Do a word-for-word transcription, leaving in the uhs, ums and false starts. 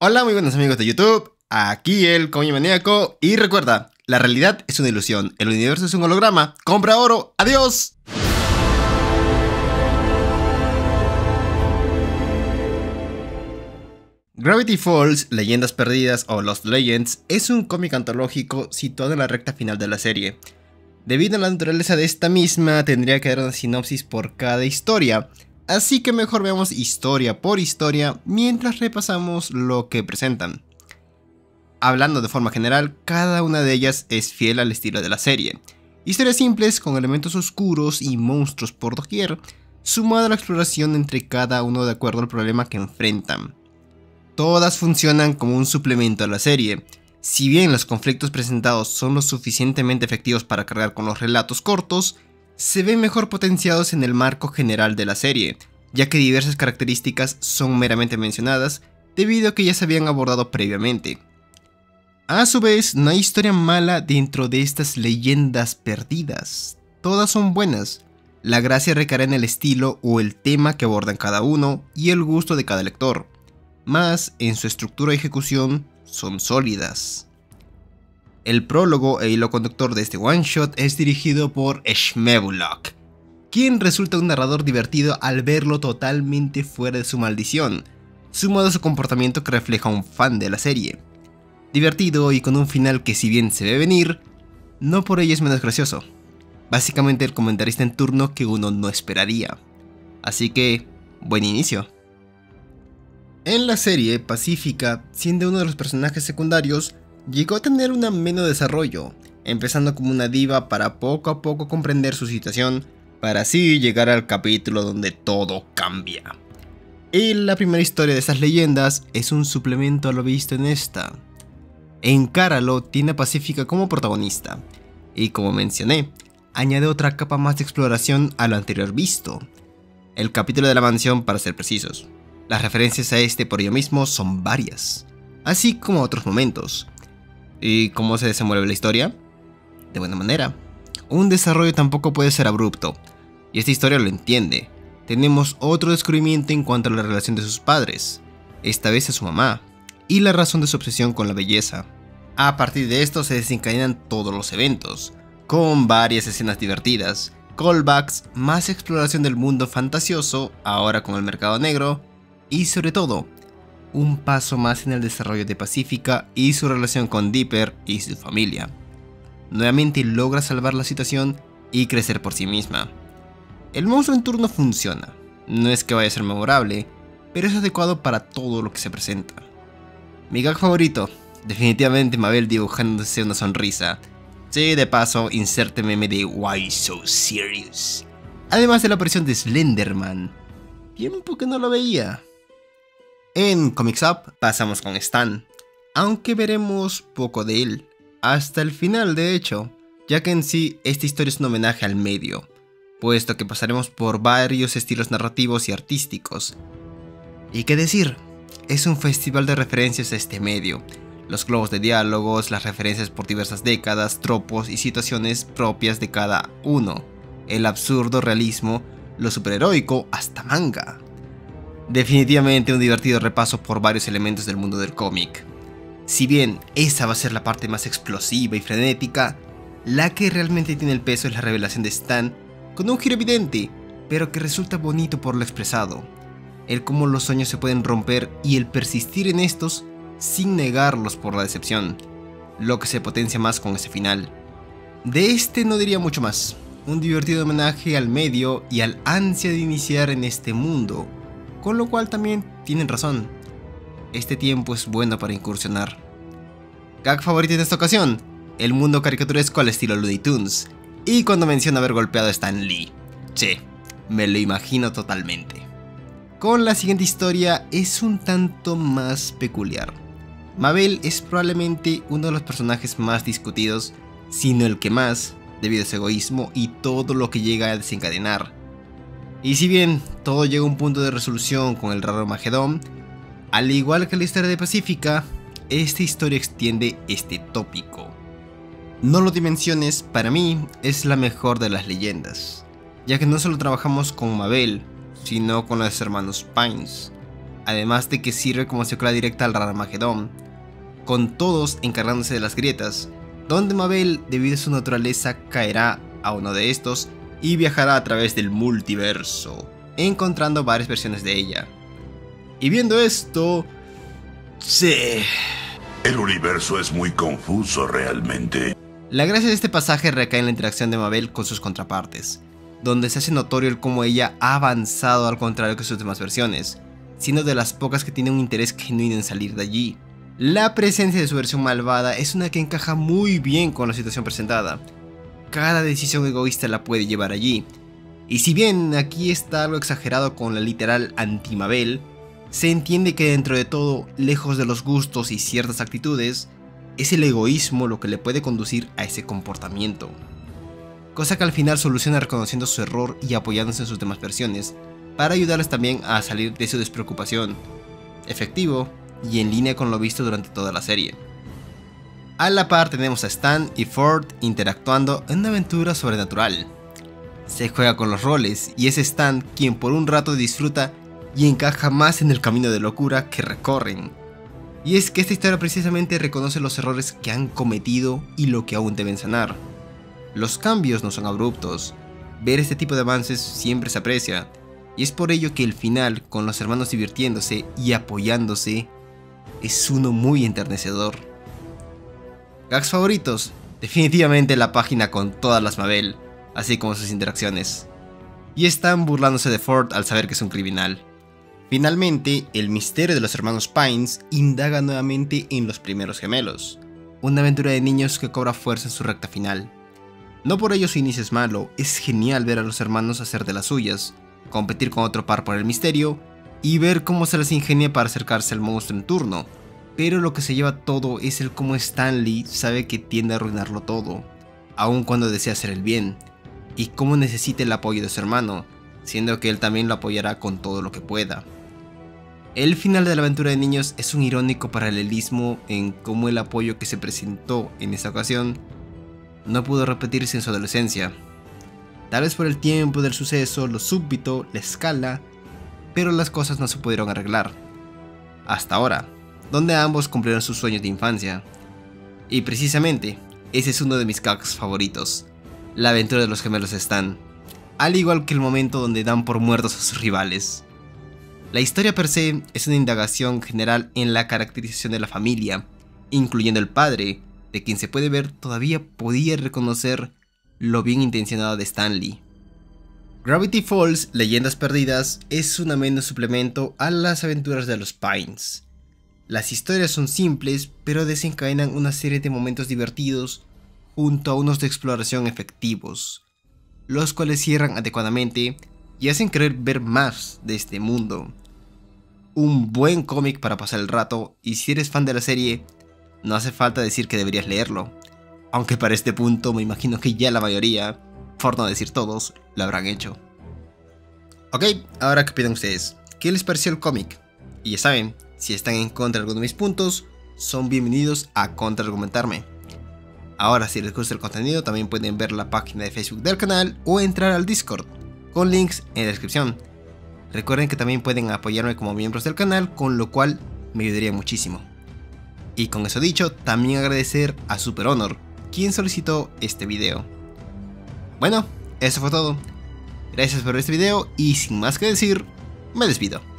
Hola, muy buenos amigos de YouTube, aquí el Coño Maníaco, y recuerda, la realidad es una ilusión, el universo es un holograma, compra oro, adiós. Gravity Falls, Leyendas Perdidas o Lost Legends es un cómic antológico situado en la recta final de la serie. Debido a la naturaleza de esta misma, tendría que dar una sinopsis por cada historia, así que mejor veamos historia por historia mientras repasamos lo que presentan. Hablando de forma general, cada una de ellas es fiel al estilo de la serie. Historias simples con elementos oscuros y monstruos por doquier, sumado a la exploración entre cada uno de acuerdo al problema que enfrentan. Todas funcionan como un suplemento a la serie. Si bien los conflictos presentados son lo suficientemente efectivos para cargar con los relatos cortos, se ven mejor potenciados en el marco general de la serie, ya que diversas características son meramente mencionadas debido a que ya se habían abordado previamente. A su vez, no hay historia mala dentro de estas leyendas perdidas, todas son buenas. La gracia recae en el estilo o el tema que abordan cada uno y el gusto de cada lector, más en su estructura y ejecución son sólidas. El prólogo e hilo conductor de este one shot es dirigido por Shmebulok, quien resulta un narrador divertido al verlo totalmente fuera de su maldición, sumado a su comportamiento que refleja a un fan de la serie. Divertido y con un final que, si bien se ve venir, no por ello es menos gracioso. Básicamente el comentarista en turno que uno no esperaría. Así que, buen inicio. En la serie, Pacífica, siendo uno de los personajes secundarios, llegó a tener un ameno desarrollo, empezando como una diva para poco a poco comprender su situación, para así llegar al capítulo donde todo cambia. Y la primera historia de estas leyendas es un suplemento a lo visto en esta. Encáralo tiene a Pacífica como protagonista, y como mencioné, añade otra capa más de exploración a lo anterior visto. El capítulo de la mansión, para ser precisos. Las referencias a este por ello mismo son varias, así como otros momentos. ¿Y cómo se desenvuelve la historia? De buena manera. Un desarrollo tampoco puede ser abrupto, y esta historia lo entiende. Tenemos otro descubrimiento en cuanto a la relación de sus padres, esta vez a su mamá, y la razón de su obsesión con la belleza. A partir de esto se desencadenan todos los eventos, con varias escenas divertidas, callbacks, más exploración del mundo fantasioso, ahora con el mercado negro, y sobre todo, un paso más en el desarrollo de Pacífica y su relación con Dipper y su familia. Nuevamente logra salvar la situación y crecer por sí misma. El monstruo en turno funciona, no es que vaya a ser memorable, pero es adecuado para todo lo que se presenta. Mi gag favorito, definitivamente Mabel dibujándose una sonrisa. Sí, de paso, inserte meme de Why So Serious. Además de la aparición de Slenderman. Tiempo que no lo veía. En Comics Up pasamos con Stan, aunque veremos poco de él, hasta el final de hecho, ya que en sí esta historia es un homenaje al medio, puesto que pasaremos por varios estilos narrativos y artísticos. Y qué decir, es un festival de referencias a este medio, los globos de diálogos, las referencias por diversas décadas, tropos y situaciones propias de cada uno, el absurdo realismo, lo superheroico hasta manga. Definitivamente un divertido repaso por varios elementos del mundo del cómic. Si bien esa va a ser la parte más explosiva y frenética, la que realmente tiene el peso es la revelación de Stan, con un giro evidente, pero que resulta bonito por lo expresado. El cómo los sueños se pueden romper y el persistir en estos sin negarlos por la decepción, lo que se potencia más con ese final. De este no diría mucho más, un divertido homenaje al medio y al ansia de iniciar en este mundo. Con lo cual también tienen razón, este tiempo es bueno para incursionar. Gag favorito en esta ocasión, el mundo caricaturesco al estilo Looney Tunes, y cuando menciona haber golpeado a Stan Lee. Che, me lo imagino totalmente. Con la siguiente historia es un tanto más peculiar. Mabel es probablemente uno de los personajes más discutidos, sino el que más, debido a su egoísmo y todo lo que llega a desencadenar. Y si bien todo llega a un punto de resolución con el raro Armagedón, al igual que la historia de Pacífica, esta historia extiende este tópico. No lo dimensiones, para mí es la mejor de las leyendas, ya que no solo trabajamos con Mabel, sino con los hermanos Pines. además de que sirve como secuela directa al Armagedón, con todos encargándose de las grietas, donde Mabel, debido a su naturaleza, caerá a uno de estos y viajará a través del multiverso, encontrando varias versiones de ella. Y viendo esto... sí... El universo es muy confuso realmente. La gracia de este pasaje recae en la interacción de Mabel con sus contrapartes, donde se hace notorio el cómo ella ha avanzado al contrario que sus demás versiones, siendo de las pocas que tienen un interés genuino en salir de allí. La presencia de su versión malvada es una que encaja muy bien con la situación presentada. Cada decisión egoísta la puede llevar allí, y si bien aquí está algo exagerado con la literal anti-Mabel, se entiende que dentro de todo, lejos de los gustos y ciertas actitudes, es el egoísmo lo que le puede conducir a ese comportamiento. Cosa que al final soluciona reconociendo su error y apoyándose en sus demás versiones, para ayudarles también a salir de su despreocupación. Efectivo y en línea con lo visto durante toda la serie. A la par tenemos a Stan y Ford interactuando en una aventura sobrenatural. Se juega con los roles y es Stan quien por un rato disfruta y encaja más en el camino de locura que recorren. Y es que esta historia precisamente reconoce los errores que han cometido y lo que aún deben sanar. Los cambios no son abruptos, ver este tipo de avances siempre se aprecia, y es por ello que el final, con los hermanos divirtiéndose y apoyándose, es uno muy enternecedor. Gags favoritos, definitivamente la página con todas las Mabel, así como sus interacciones. Y están burlándose de Ford al saber que es un criminal. Finalmente, el misterio de los hermanos Pines indaga nuevamente en los primeros gemelos, una aventura de niños que cobra fuerza en su recta final. No por ello su inicio es malo, es genial ver a los hermanos hacer de las suyas, competir con otro par por el misterio y ver cómo se les ingenia para acercarse al monstruo en turno, pero lo que se lleva todo es el cómo Stanley sabe que tiende a arruinarlo todo, aun cuando desea hacer el bien, y cómo necesita el apoyo de su hermano, siendo que él también lo apoyará con todo lo que pueda. El final de la aventura de niños es un irónico paralelismo en cómo el apoyo que se presentó en esta ocasión no pudo repetirse en su adolescencia. Tal vez por el tiempo del suceso, lo súbito, la escala, pero las cosas no se pudieron arreglar. Hasta ahora, donde ambos cumplieron sus sueños de infancia. Y precisamente, ese es uno de mis gags favoritos, la aventura de los gemelos Stan, al igual que el momento donde dan por muertos a sus rivales. La historia per se es una indagación general en la caracterización de la familia, incluyendo el padre, de quien se puede ver todavía podía reconocer lo bien intencionado de Stanley. Gravity Falls, Leyendas Perdidas, es un ameno suplemento a las aventuras de los Pines. Las historias son simples, pero desencadenan una serie de momentos divertidos, junto a unos de exploración efectivos, los cuales cierran adecuadamente y hacen querer ver más de este mundo. Un buen cómic para pasar el rato, y si eres fan de la serie, no hace falta decir que deberías leerlo, aunque para este punto me imagino que ya la mayoría, por no decir todos, lo habrán hecho. Ok, ahora qué opinan ustedes, ¿qué les pareció el cómic? Y ya saben, si están en contra de alguno de mis puntos, son bienvenidos a contraargumentarme. Ahora, si les gusta el contenido, también pueden ver la página de Facebook del canal o entrar al Discord, con links en la descripción. Recuerden que también pueden apoyarme como miembros del canal, con lo cual me ayudaría muchísimo. Y con eso dicho, también agradecer a Super Honor, quien solicitó este video. Bueno, eso fue todo. Gracias por ver este video y sin más que decir, me despido.